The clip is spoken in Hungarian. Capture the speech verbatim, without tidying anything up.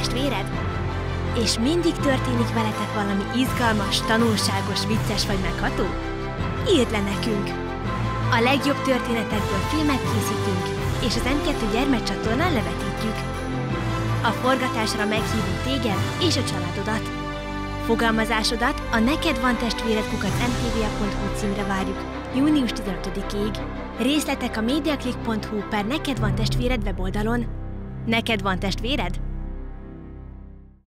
testvéred? És mindig történik veletek valami izgalmas, tanulságos, vicces vagy megható? Írd le nekünk! A legjobb történetekből filmet készítünk, és az em kettő gyermekcsatornán levetítjük. A forgatásra meghívunk téged és a családodat. Fogalmazásodat a Neked van testvéred kukac em té vé á pont hú címre várjuk június tizenötödikéig. Részletek a mediaclick pont hú per Neked van testvéred weboldalon. Neked van testvéred?